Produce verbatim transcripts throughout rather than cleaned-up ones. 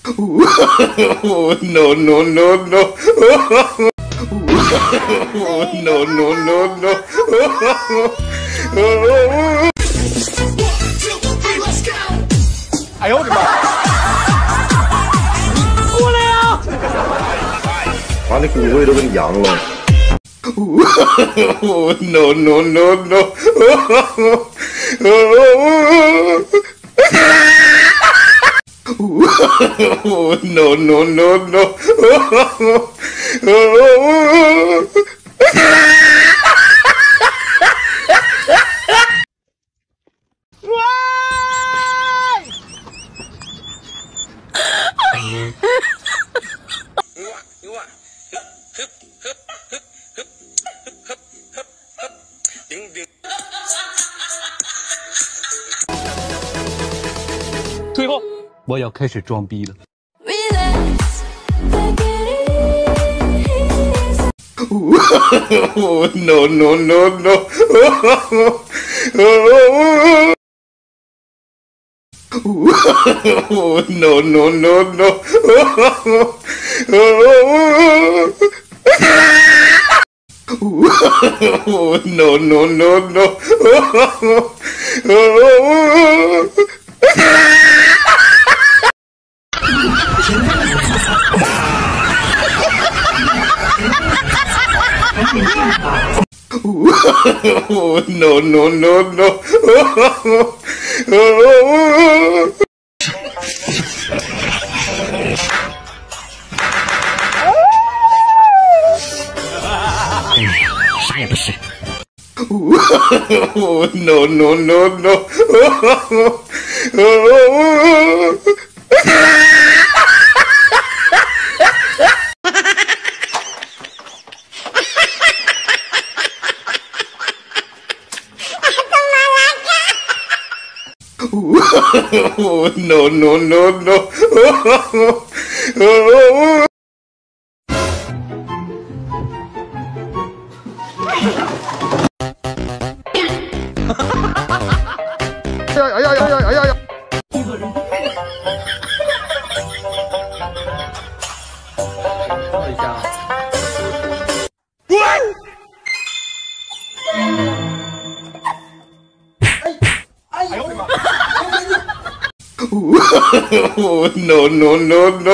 no no no no. no no no no. 哎呦我的妈！过来呀！ 把你骨灰都给你扬了。 no no no no. no no no no. 退后，我要开始装逼了。 no no no no. no no no no. no no no no. no no no no. 啥也不是。 no no no no. no no no no. 哎呀呀呀呀呀呀！等一下。滚！哎呦我的妈 ！no no no no.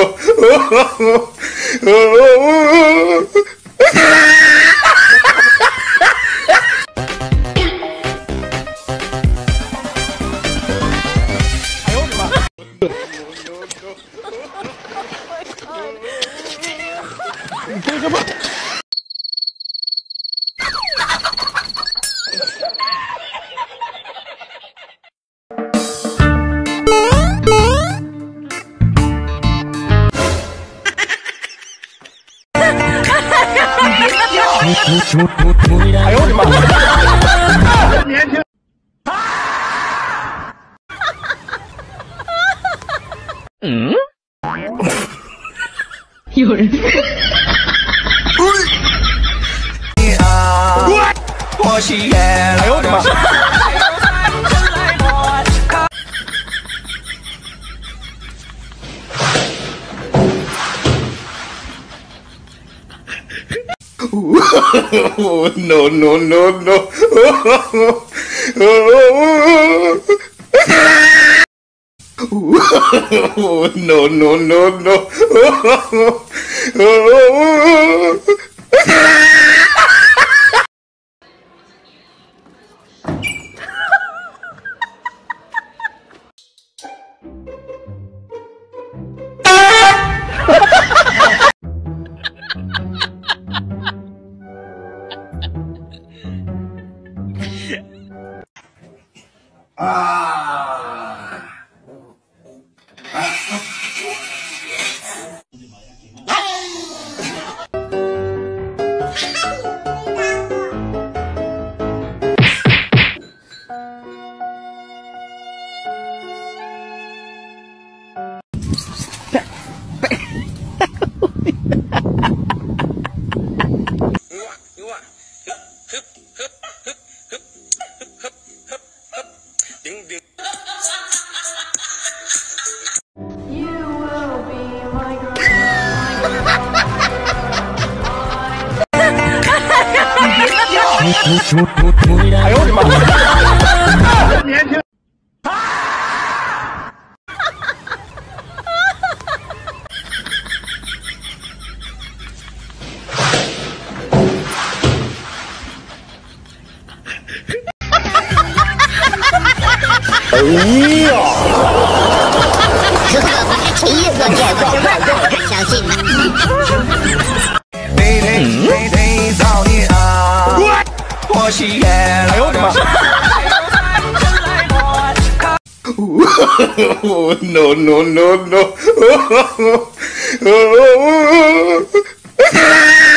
哎呦我的妈！年轻。嗯？有人。哎呦我的妈！ no no no no. no no no no. Ah! 哎呦我的妈！年轻。 哎呀！ 这个不是轻易做结果，相信。 得得得得造孽啊！我是夜来我的妈 no no no no